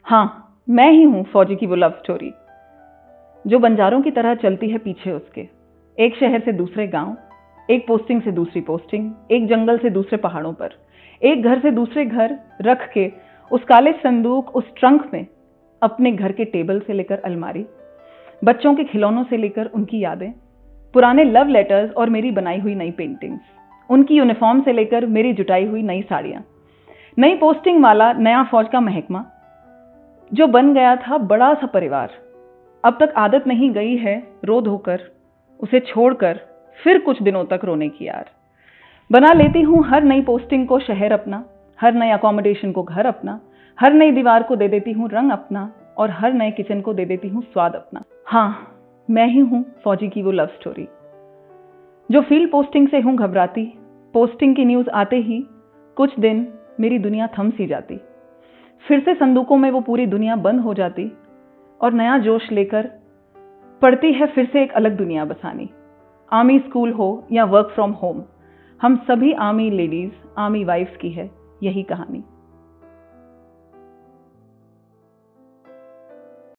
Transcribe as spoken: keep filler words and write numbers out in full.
हाँ, मैं ही हूँ फौजी की वो लव स्टोरी जो बंजारों की तरह चलती है पीछे उसके। एक शहर से दूसरे गांव, एक पोस्टिंग से दूसरी पोस्टिंग, एक जंगल से दूसरे पहाड़ों पर, एक घर से दूसरे घर, रख के उस काले संदूक, उस ट्रंक में अपने घर के टेबल से लेकर अलमारी, बच्चों के खिलौनों से लेकर उनकी यादें, पुराने लव लेटर्स और मेरी बनाई हुई नई पेंटिंग्स, उनकी यूनिफॉर्म से लेकर मेरी जुटाई हुई नई साड़ियाँ, नई पोस्टिंग वाला नया फौज का महकमा जो बन गया था बड़ा सा परिवार। अब तक आदत नहीं गई है रो धोकर, उसे छोड़कर फिर कुछ दिनों तक रोने की यार। बना लेती हूँ हर नई पोस्टिंग को शहर अपना, हर नए अकोमोडेशन को घर अपना, हर नई दीवार को दे देती हूँ रंग अपना, और हर नए किचन को दे देती हूँ स्वाद अपना। हाँ, मैं ही हूँ फौजी की वो लव स्टोरी जो फील्ड पोस्टिंग से हूँ घबराती। पोस्टिंग की न्यूज़ आते ही कुछ दिन मेरी दुनिया थम सी जाती, फिर से संदूकों में वो पूरी दुनिया बंद हो जाती और नया जोश लेकर पड़ती है फिर से एक अलग दुनिया बसानी। आर्मी स्कूल हो या वर्क फ्रॉम होम, हम सभी आर्मी लेडीज, आर्मी वाइफ्स की है यही कहानी।